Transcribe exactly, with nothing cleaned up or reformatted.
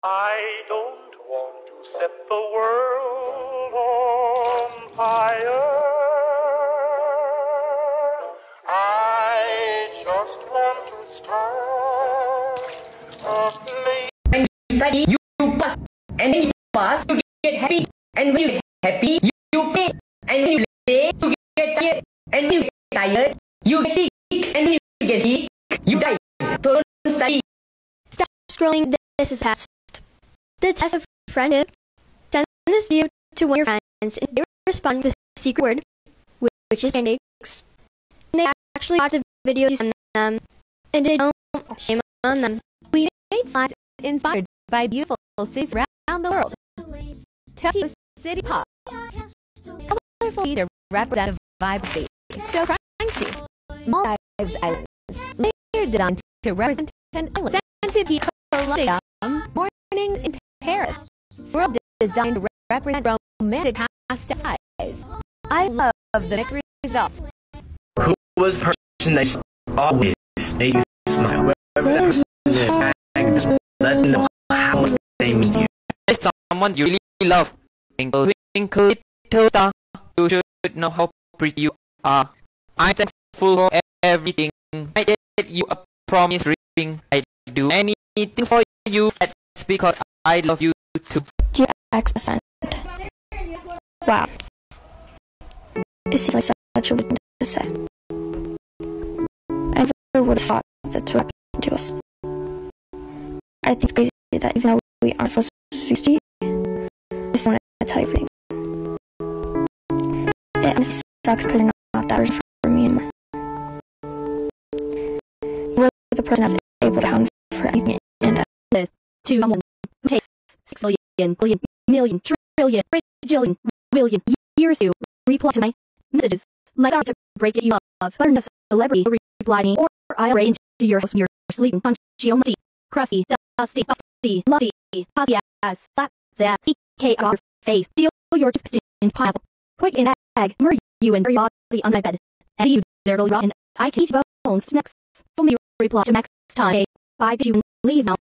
I don't want to set the world on fire. I just want to start a flame. When you study, you pass. And when you pass, you get happy. And when you get happy, you, you play. And when you play, you get tired. And when you get tired, you get sick. And when you get sick, you die. So don't study. Stop scrolling. This is test. The test of friendship. Send this video to one of your friends and they respond with the secret word, which is pancakes. And they actually watch the video you send them. And they don't, shame on them. We made slides inspired by beautiful cities around the world. Tokyo City Pop. Colorful either represent the vibe of the so crunchy. Maldives Islands. Layered it on to represent an island. Scented Colombia. Morning in Paris. World designed to represent romantic past eyes. I love the mixed results. Who was the person that always made you smile? Whoever that person is, let them know how much they mean to you. There's someone you really love. Twinkle, twinkle, little star. You should know how pretty you are. I'm thankful for everything. I get you a promise ring. I'd do anything for you. That's because I love you too. Dear ex-friend. Wow. It seems like such a weird thing to say. I never would have thought that to happen to us. I think it's crazy that even though we aren't supposed to see, I still want to tell you everything. It honestly sucks because you're not that version for me anymore. You were the person I was able to hound for anything and uh, Liz, to someone who takes six million, billion, million, trillion, bajillion, billion years to reply to my messages. Like sorry to break it, you love, learn a celebrity replying, or I'll arrange to your house when you're sleeping. Punchy, almost crusty, dusty, dusty, lovey, pussy ass, slap that, C K R face, steal your toothpaste in pineapple, quick in egg, murder you and bury your body on my bed. And you, there, rotten, I can eat bones next. So me reply to next time. Bye, you leave now.